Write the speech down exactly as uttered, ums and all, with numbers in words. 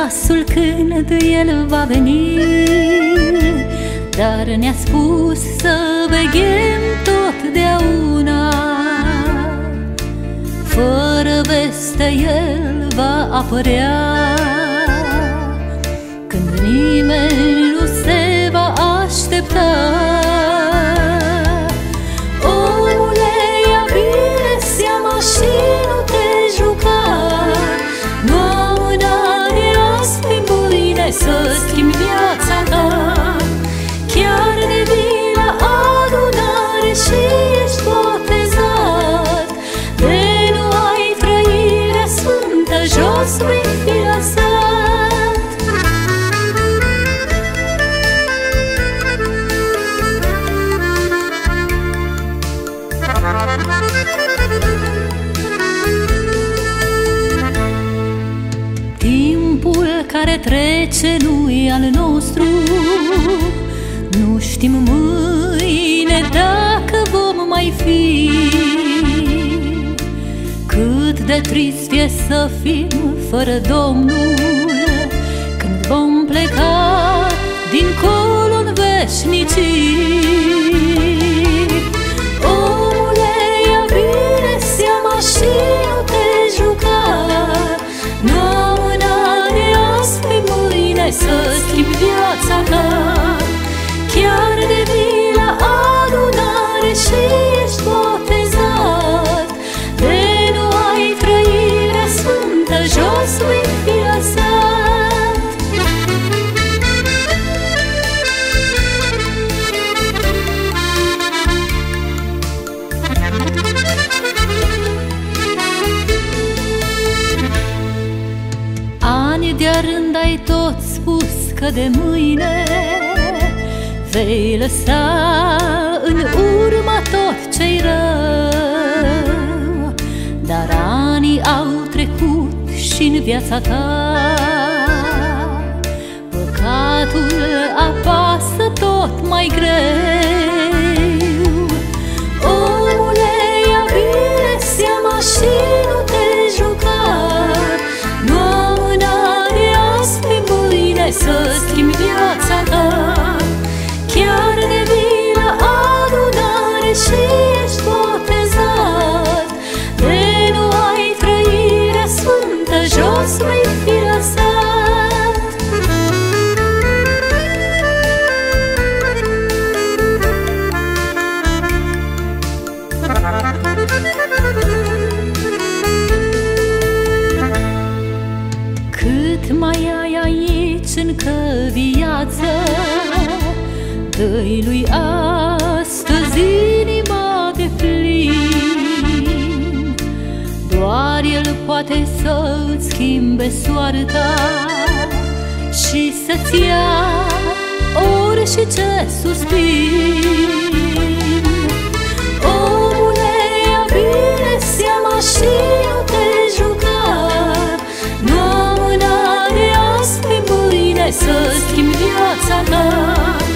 ceasul când el va veni, dar ne-a spus să veghem totdeauna. Fără veste el va apărea, când nimeni nu se va aștepta. Omule, ia bine seama și nu te juca, nu amâna de azi pe mâine să schimbi viața ta. Chiar de vii la adunare și ești botezat, de nu ai trăirea sfântă, jos vei fi lăsat. Timpul care trece nu-i al nostru, nu știm mâine dacă vom mai fi. Cât de trist e să fim fără Domnul, când vom pleca dincolo-n veșnicii. Omule, ia bine seama și nu te juca, nu amâna de azi pe mâine să schimbi viața ta. Chiar de vii la adunare și ești botezat, de nu ai trăirea sfântă, jos vei fi lăsat. Ani de-a rând ai tot spus că de mâine vei lăsa în urmă tot ce-i rău, dar anii au trecut și-n viața ta păcatul apasă tot mai greu. Omule, ia bine seama și nu te juca, nu amâna de azi pe mâine să schimbi viața ta. Chiar de vii la adunare și ești botezat, de nu ai trăirea sfântă, jos vei fi lăsat. Cât mai ai aici încă viață, dă-i lui astăzi inima de plin. Doar el poate să-ți schimbe soarta și să-ți ia orice suspin. Omule, ia bine seama și nu te juca, nu amâna de azi pe mâine să schimbi viața ta.